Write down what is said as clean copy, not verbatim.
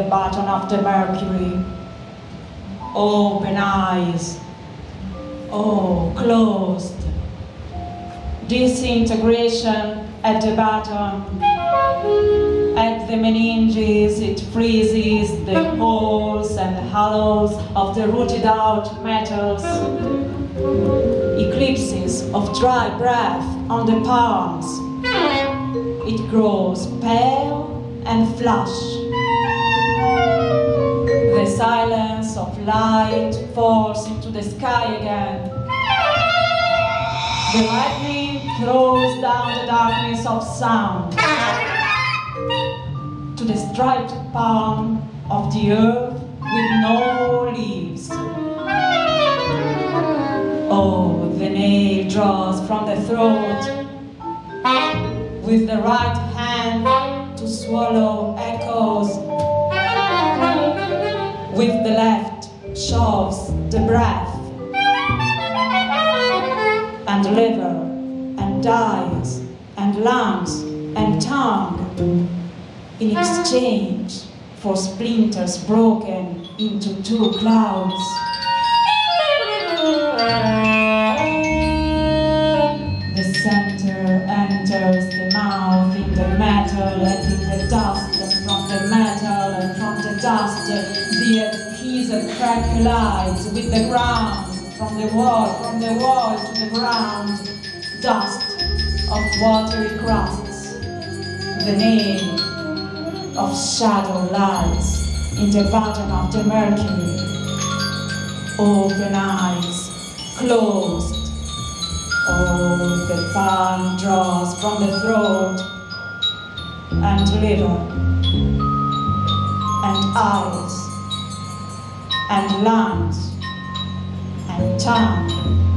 the bottom of the mercury. Open eyes, oh, closed. Disintegration at the bottom. At the meninges it freezes the holes and the hollows of the rooted out metals. Eclipses of dry breath on the palms. It grows pale and flush. The silence of light falls into the sky again. The lightning throws down the darkness of sound to the striped palm of the earth with no leaves. Oh, the nail draws from the throat with the right hand to swallow echoes. With the left shoves the breath and liver and eyes and lungs and tongue in exchange for splinters broken into two clouds. The center enters the mouth in the metal and in the dust, and from the metal and from the dust the adhesive crack collides with the ground, from the wall to the ground, dust of watery crusts. The name of shadow lies in the bottom of the mercury. Open eyes, closed. Oh, the palm draws from the throat and liver and eyes and lungs and tongue.